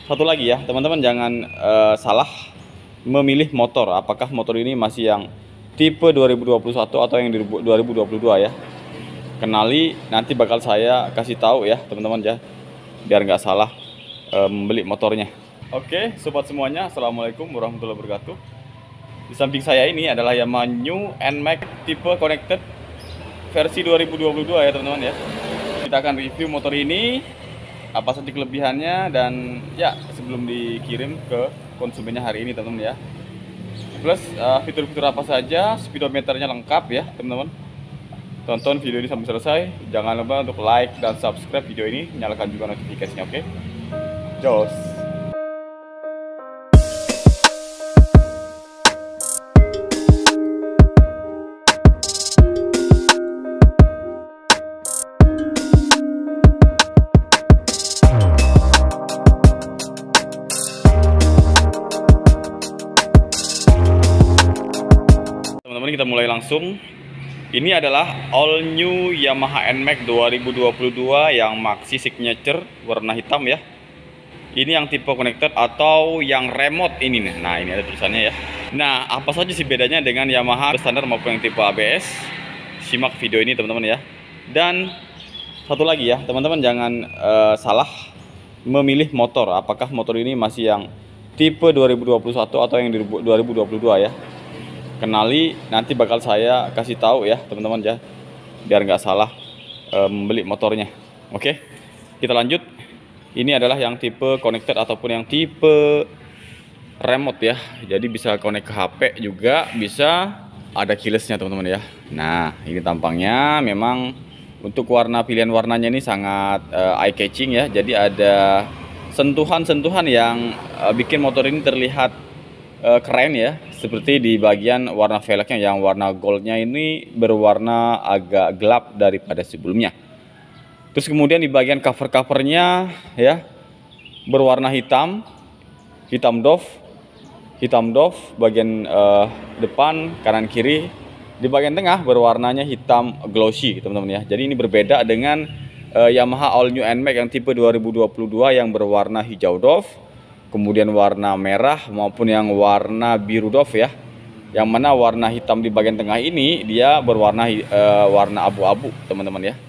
satu lagi ya teman-teman, jangan salah memilih motor. Apakah motor ini masih yang tipe 2021 atau yang 2022 ya. Kenali, nanti bakal saya kasih tahu ya teman-teman ya, biar nggak salah membeli motornya. Oke sobat semuanya, assalamualaikum warahmatullahi wabarakatuh. Di samping saya ini adalah Yamaha New NMAX tipe connected versi 2022 ya teman-teman ya. Kita akan review motor ini, apa saja kelebihannya, dan ya sebelum dikirim ke konsumennya hari ini teman-teman ya. Plus fitur-fitur apa saja, speedometernya lengkap ya teman-teman. Tonton video ini sampai selesai. Jangan lupa untuk like dan subscribe video ini, nyalakan juga notifikasinya, oke? Jos. Teman-teman, kita mulai langsung. Ini adalah all new Yamaha NMAX 2022 yang maxi signature warna hitam ya. Ini yang tipe connected atau yang remote ini nih. Nah, ini ada tulisannya ya. Nah, apa saja sih bedanya dengan Yamaha standar maupun yang tipe ABS? Simak video ini teman-teman ya. Dan satu lagi ya, teman-teman jangan salah memilih motor. Apakah motor ini masih yang tipe 2021 atau yang 2022 ya. Kenali, nanti bakal saya kasih tahu ya teman-teman ya, biar nggak salah membeli motornya. Oke, kita lanjut. Ini adalah yang tipe connected ataupun yang tipe remote ya, jadi bisa connect ke HP juga, bisa ada keylessnya teman-teman ya. Nah, ini tampangnya memang untuk warna, pilihan warnanya ini sangat eye catching ya, jadi ada sentuhan-sentuhan yang bikin motor ini terlihat keren ya, seperti di bagian warna velgnya yang warna goldnya ini berwarna agak gelap daripada sebelumnya. Terus kemudian di bagian cover-covernya ya berwarna hitam, hitam doff bagian depan, kanan kiri. Di bagian tengah berwarnanya hitam glossy teman-teman ya. Jadi ini berbeda dengan Yamaha all new NMAX yang tipe 2022 yang berwarna hijau doff, kemudian warna merah maupun yang warna biru doff ya. Yang mana warna hitam di bagian tengah ini dia berwarna warna abu-abu teman-teman ya.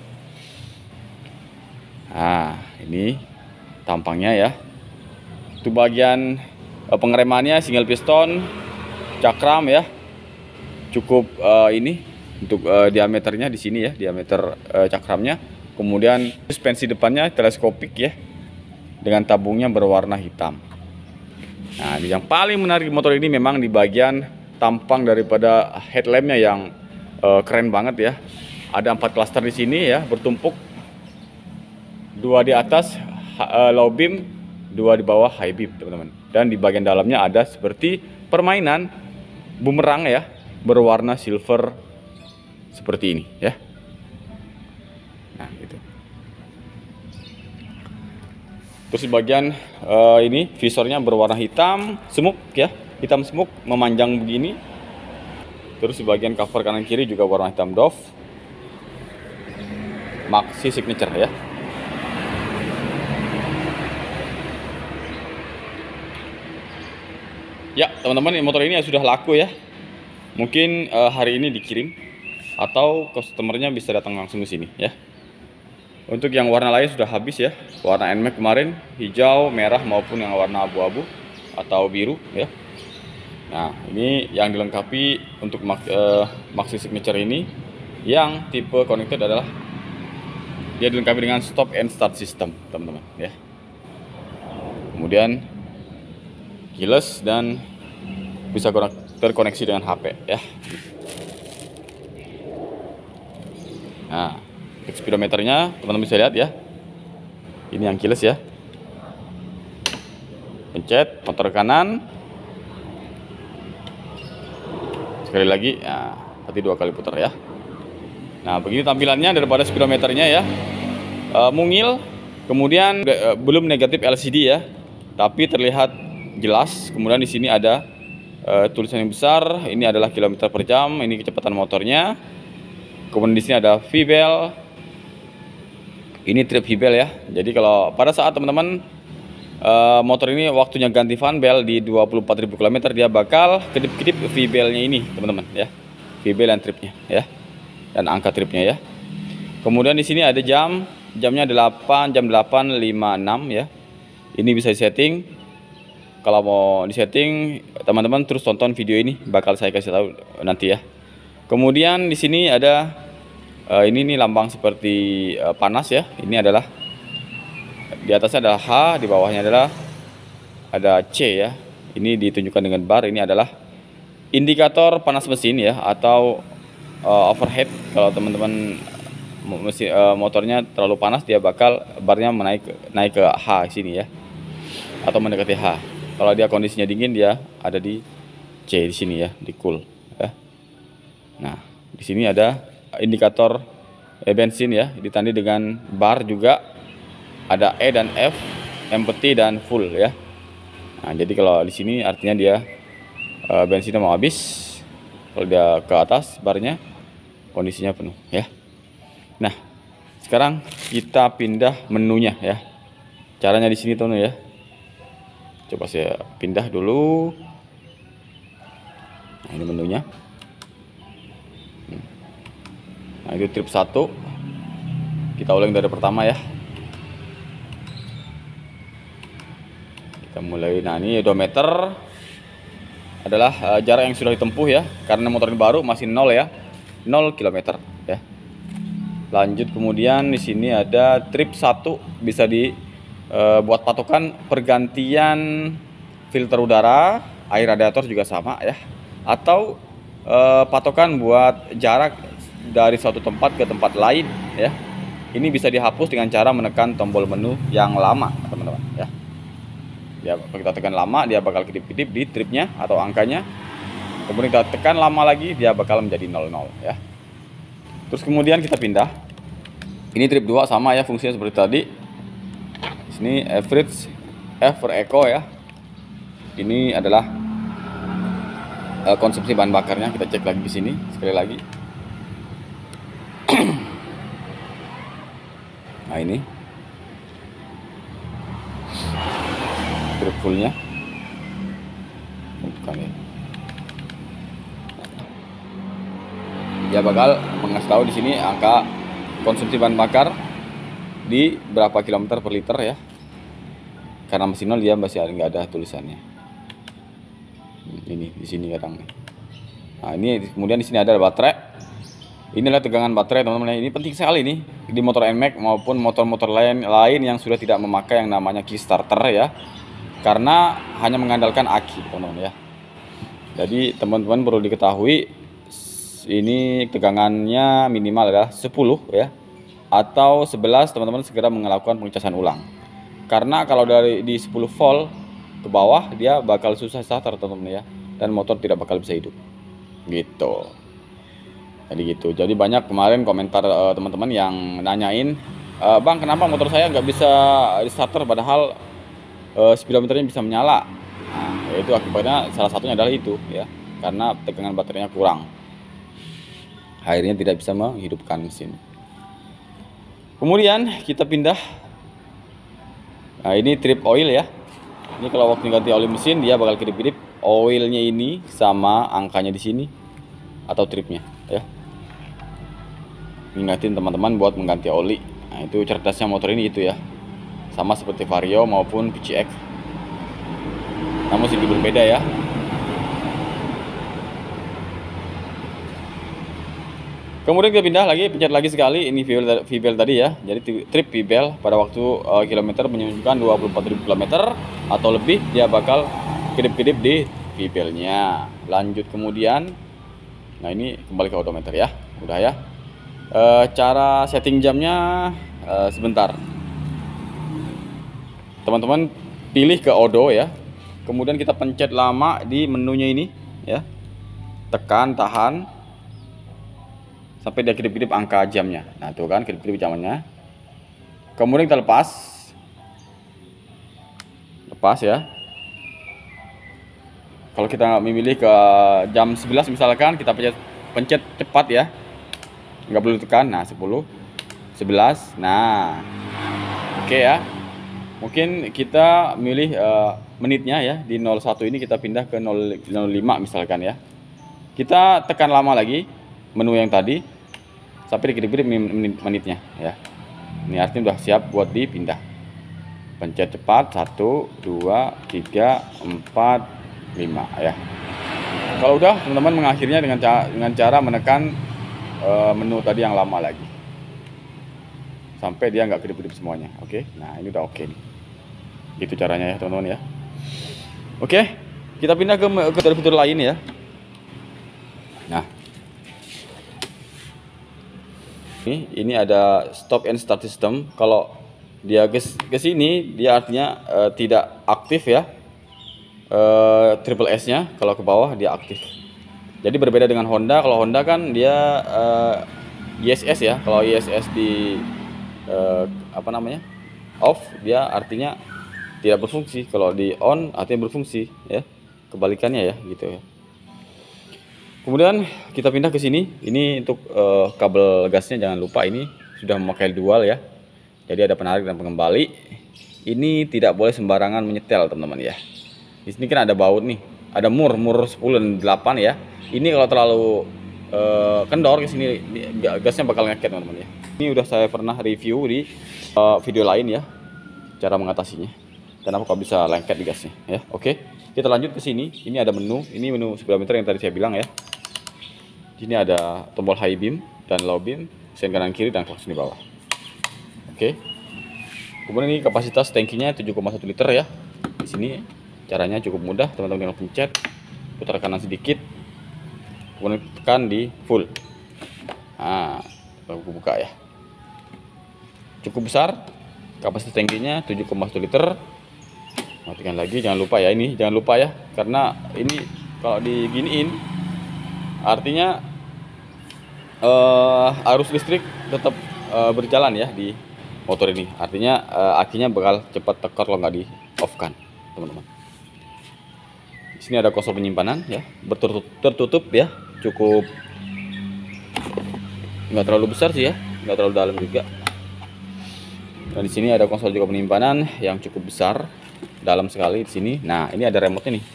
Nah, ini tampangnya ya. Itu bagian pengeremannya single piston, cakram ya. Cukup ini untuk diameternya di sini ya, diameter cakramnya. Kemudian suspensi depannya teleskopik ya, dengan tabungnya berwarna hitam. Nah, yang paling menarik motor ini memang di bagian tampang daripada headlampnya yang keren banget ya. Ada 4 klaster di sini ya, bertumpuk. 2 di atas low beam, 2 di bawah high beam teman-teman. Dan di bagian dalamnya ada seperti permainan bumerang ya, berwarna silver seperti ini ya. Nah, gitu. Terus di bagian ini visornya berwarna hitam semuk ya, hitam semuk memanjang begini. Terus di bagian cover kanan kiri juga warna hitam doff, maxi signature ya. Ya teman-teman, motor ini sudah laku ya. Mungkin hari ini dikirim atau customernya bisa datang langsung ke sini ya. Untuk yang warna lain sudah habis ya. Warna NMAX kemarin hijau, merah maupun yang warna abu-abu atau biru ya. Nah, ini yang dilengkapi untuk maxi signature ini yang tipe connected adalah dia dilengkapi dengan stop and start system teman-teman ya. Kemudian keyless dan bisa terkoneksi dengan HP ya. Nah, speedometernya teman-teman bisa lihat ya. Ini yang keyless ya. Pencet motor kanan. Sekali lagi, nah, berarti 2 kali putar ya. Nah, begini tampilannya daripada speedometernya ya. Mungil, kemudian belum negatif LCD ya, tapi terlihat jelas. Kemudian di sini ada tulisan yang besar. Ini adalah kilometer per jam. Ini kecepatan motornya. Kemudian di sini ada V-bell. Ini trip V-bell ya. Jadi kalau pada saat teman-teman Motor ini waktunya ganti fan belt di 24.000 km, dia bakal kedip-kedip V-belnya ini teman-teman ya, V-bel dan tripnya ya, dan angka tripnya ya. Kemudian di sini ada jamnya jam 8.56 ya. Ini bisa disetting. Kalau mau disetting teman-teman terus tonton video ini, bakal saya kasih tahu nanti ya. Kemudian di sini ada ini nih lambang seperti panas ya. Ini adalah di atasnya adalah H, di bawahnya adalah ada C ya. Ini ditunjukkan dengan bar. Ini adalah indikator panas mesin ya, atau overheat. Kalau teman-teman motornya terlalu panas, dia bakal barnya naik ke H sini ya, atau mendekati H. Kalau dia kondisinya dingin, dia ada di C di sini ya, di cool ya. Nah, di sini ada indikator bensin ya, ditandai dengan bar juga. Ada E dan F, empty dan full ya. Nah, jadi kalau di sini artinya dia bensinnya mau habis. Kalau dia ke atas, barnya kondisinya penuh ya. Nah, sekarang kita pindah menunya ya. Caranya di sini teman ya. Coba saya pindah dulu. Nah, ini menunya. Nah, itu trip 1. Kita ulang dari pertama ya. Kita mulai. Nah, ini odometer adalah jarak yang sudah ditempuh ya, karena motor ini baru, masih 0 ya, 0 km ya. Lanjut, kemudian di sini ada trip 1, bisa dibuat patokan pergantian filter udara, air radiator juga sama ya, atau patokan buat jarak dari suatu tempat ke tempat lain ya. Ini bisa dihapus dengan cara menekan tombol menu yang lama teman-teman ya. Ya, kalau kita tekan lama, dia bakal kedip-kedip di tripnya atau angkanya. Kemudian kita tekan lama lagi, dia bakal menjadi 00 ya. Terus kemudian kita pindah. Ini trip 2 sama ya, fungsinya seperti tadi. Di sini average F per eco ya. Ini adalah konsumsi bahan bakarnya. Kita cek lagi di sini sekali lagi. Nah, ini trip fullnya. Dia bakal mengasih tahu di sini angka konsumsi bahan bakar di berapa kilometer per liter ya. Karena mesin nol, dia masih nggak ada tulisannya. Ini di sini kadang. Nah, ini kemudian di sini ada baterai. Inilah tegangan baterai teman-teman. Ini penting sekali nih di motor NMAX maupun motor-motor lain yang sudah tidak memakai yang namanya Kickstarter ya. Karena hanya mengandalkan aki teman-teman ya. Jadi teman-teman perlu diketahui, ini tegangannya minimal adalah 10 ya, atau 11. Teman-teman segera melakukan pengecasan ulang, karena kalau di 10 volt ke bawah, dia bakal susah starter teman-teman ya, dan motor tidak bakal bisa hidup gitu. Jadi gitu. Jadi banyak kemarin komentar teman-teman yang nanyain, bang, kenapa motor saya nggak bisa di starter padahal speedometernya bisa menyala. Nah, itu akibatnya salah satunya adalah itu ya, karena tegangan baterainya kurang, akhirnya tidak bisa menghidupkan mesin. Kemudian kita pindah. Nah, ini trip oil ya. Ini kalau waktu ganti oli mesin, dia bakal kedip-kedip oilnya ini sama angkanya di sini atau tripnya ya. Ingatin teman-teman buat mengganti oli. Nah, itu cerdasnya motor ini itu ya. Sama seperti Vario maupun PCX, namun sedikit berbeda ya. Kemudian kita pindah lagi, pencet lagi sekali. Ini V-bel tadi ya. Jadi trip V-bel pada waktu kilometer menunjukkan 24.000 km atau lebih, dia bakal kedip-kedip di V-belnya. Lanjut kemudian, nah ini kembali ke odometer ya. Udah ya. Cara setting jamnya sebentar. Teman-teman pilih ke odo ya. Kemudian kita pencet lama di menunya ini ya. Tekan, tahan sampai dia kedip-kedip angka jamnya. Nah, tuh kan kedip-kedip jamnya. Kemudian kita lepas ya. Kalau kita memilih ke jam 11 misalkan, kita pencet cepat ya, nggak perlu tekan. Nah, 10, 11. Nah, oke ya. Mungkin kita milih menitnya ya, di 01 ini kita pindah ke 005 misalkan ya. Kita tekan lama lagi menu yang tadi sampai dikit-dikit menitnya ya. Ini artinya udah siap buat dipindah. Pencet cepat 1 2 3 4 5 ya. Kalau udah, teman-teman mengakhirinya dengan cara menekan menu tadi yang lama lagi sampai dia nggak kedip-kedip semuanya. Oke, nah ini udah oke nih. Gitu caranya ya teman-teman ya. Oke, kita pindah ke fitur-fitur lain ya. Nah, ini ada stop and start system. Kalau dia ke sini, dia artinya tidak aktif ya. Triple S nya kalau ke bawah dia aktif. Jadi berbeda dengan Honda. Kalau Honda kan dia ISS ya. Kalau ISS di off, dia artinya tidak berfungsi. Kalau di on artinya berfungsi ya. Kebalikannya ya gitu ya. Kemudian kita pindah ke sini. Ini untuk kabel gasnya, jangan lupa ini sudah memakai dual ya. Jadi ada penarik dan pengembali. Ini tidak boleh sembarangan menyetel teman-teman ya. Di sini kan ada baut nih, ada mur 10 dan 8 ya. Ini kalau terlalu kendor ke sini gasnya bakal ngeket teman-teman ya. Ini udah saya pernah review di video lain ya, cara mengatasinya. Kenapa kok bisa lengket di gasnya ya. Oke, kita lanjut ke sini. Ini ada menu, ini menu speedometer yang tadi saya bilang ya. Di sini ada tombol high beam dan low beam, sen kanan kiri dan klakson di bawah. Oke. Kemudian ini kapasitas tangkinya 7,1 liter ya. Di sini caranya cukup mudah, teman-teman tinggal pencet, putar kanan sedikit, kemudian tekan di full. Nah, baru buka ya. Cukup besar, kapasitas tangkinya 7,1 liter. Matikan lagi, jangan lupa ya ini, jangan lupa ya, karena ini kalau diginiin, artinya arus listrik tetap berjalan ya di motor ini. Artinya akinya bakal cepat tekor kalau nggak di off kan, teman-teman. Di sini ada konsol penyimpanan ya, tertutup ya, cukup nggak terlalu besar sih ya, nggak terlalu dalam juga. Dan di sini ada konsol juga penyimpanan yang cukup besar, dalam sekali di sini. Nah, ini ada remote nih.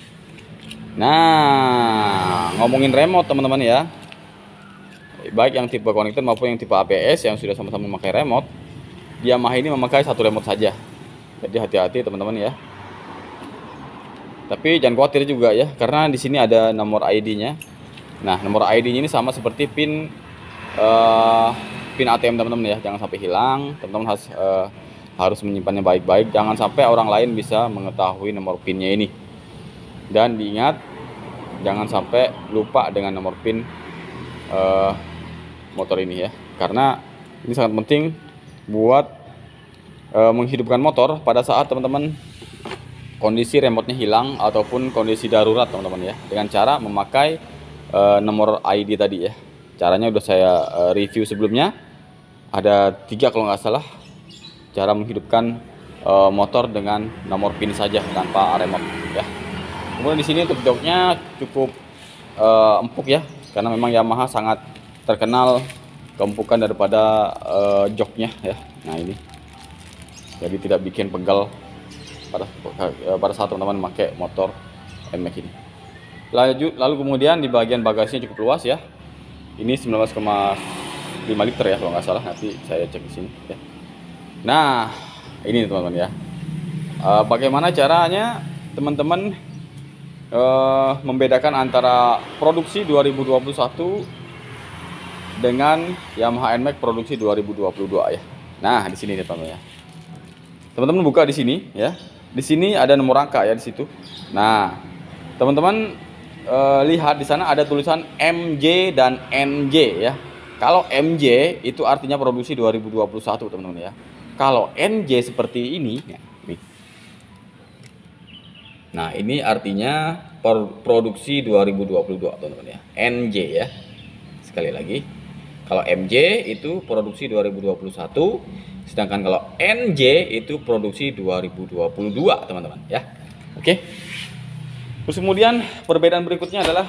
Nah, ngomongin remote teman-teman ya, baik yang tipe konektor maupun yang tipe APS yang sudah sama-sama memakai remote, Yamaha ini memakai satu remote saja. Jadi hati-hati teman-teman ya. Tapi jangan khawatir juga ya, karena di sini ada nomor ID-nya. Nah, nomor ID-nya ini sama seperti pin ATM teman-teman ya, jangan sampai hilang. Teman-teman harus menyimpannya baik-baik, jangan sampai orang lain bisa mengetahui nomor pinnya ini. Dan diingat, jangan sampai lupa dengan nomor pin motor ini ya, karena ini sangat penting buat menghidupkan motor pada saat teman-teman kondisi remote-nya hilang ataupun kondisi darurat teman-teman ya, dengan cara memakai nomor ID tadi ya. Caranya udah saya review sebelumnya, ada 3 kalau nggak salah, cara menghidupkan motor dengan nomor pin saja tanpa remote ya. Kemudian di sini untuk joknya cukup empuk ya, karena memang Yamaha sangat terkenal keempukan daripada joknya ya. Nah ini, jadi tidak bikin pegal pada saat teman-teman memakai motor NMAX ini. Lalu kemudian di bagian bagasinya cukup luas ya. Ini 19,5 liter ya kalau nggak salah, nanti saya cek di sini ya. Nah, ini teman-teman ya. Bagaimana caranya teman-teman membedakan antara produksi 2021 dengan Yamaha NMAX produksi 2022 ya. Nah, di sini teman-teman ya. Teman-teman buka di sini ya. Di sini ada nomor rangka ya di situ. Nah, teman-teman lihat di sana ada tulisan MJ dan NJ ya. Kalau MJ itu artinya produksi 2021 teman-teman ya. Kalau NJ seperti ini ya, nih. Nah, ini artinya produksi 2022 teman-teman ya. NJ ya. Sekali lagi, kalau MJ itu produksi 2021, sedangkan kalau NJ itu produksi 2022 teman-teman ya. Oke. Terus kemudian perbedaan berikutnya adalah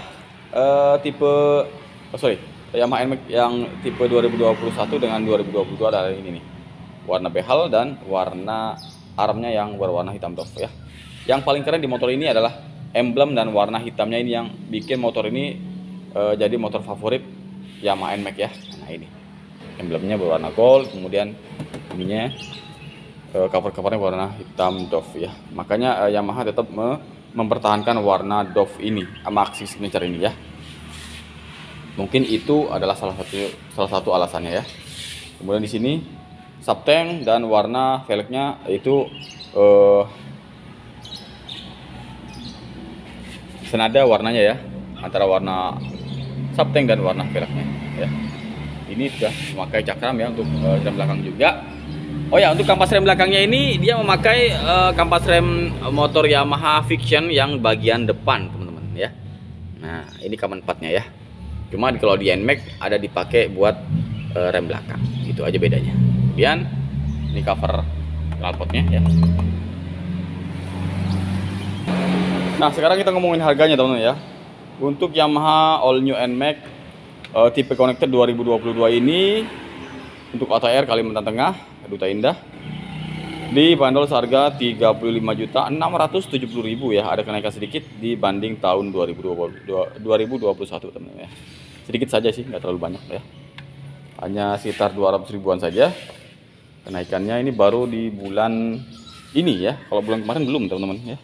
Yamaha NMAX yang tipe 2021 dengan 2022 adalah ini nih, warna behal dan warna armnya yang berwarna hitam doff ya. Yang paling keren di motor ini adalah emblem dan warna hitamnya ini yang bikin motor ini jadi motor favorit Yamaha NMAX ya. Nah ini emblemnya berwarna gold, kemudian ininya cover-covernya warna hitam doff ya. Makanya Yamaha tetap mempertahankan warna doff ini, Maxxis Signature ini ya. Mungkin itu adalah salah satu alasannya ya. Kemudian di sini subtank dan warna velgnya itu senada warnanya ya, antara warna subtank dan warna velgnya ya. Ini sudah memakai cakram ya untuk rem belakang juga. Oh ya, untuk kampas rem belakangnya ini dia memakai kampas rem motor Yamaha Fiction yang bagian depan teman-teman ya. Nah ini common partnya ya. Cuma kalau di NMAX ada dipakai buat rem belakang, itu aja bedanya. Kemudian ini cover knalpotnya ya. Nah sekarang kita ngomongin harganya teman-teman ya. Untuk Yamaha All New NMAX tipe connector 2022 ini untuk ATR Kalimantan Tengah, Duta Indah, dibanderol seharga 35.670.000 ya. Ada kenaikan sedikit dibanding tahun 2021 teman-teman ya. Sedikit saja sih, nggak terlalu banyak ya. Hanya sekitar 200 ribuan saja. Kenaikannya ini baru di bulan ini ya. Kalau bulan kemarin belum teman-teman ya.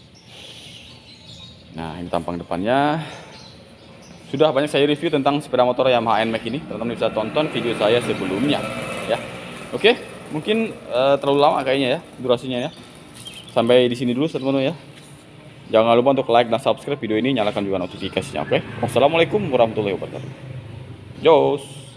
Nah ini tampang depannya. Sudah banyak saya review tentang sepeda motor Yamaha NMAX ini. Teman-teman bisa tonton video saya sebelumnya ya. Oke, mungkin terlalu lama kayaknya ya durasinya ya. Sampai di sini dulu teman-teman ya. Jangan lupa untuk like dan subscribe video ini, nyalakan juga notifikasinya. Oke. Wassalamualaikum warahmatullahi wabarakatuh. Jos.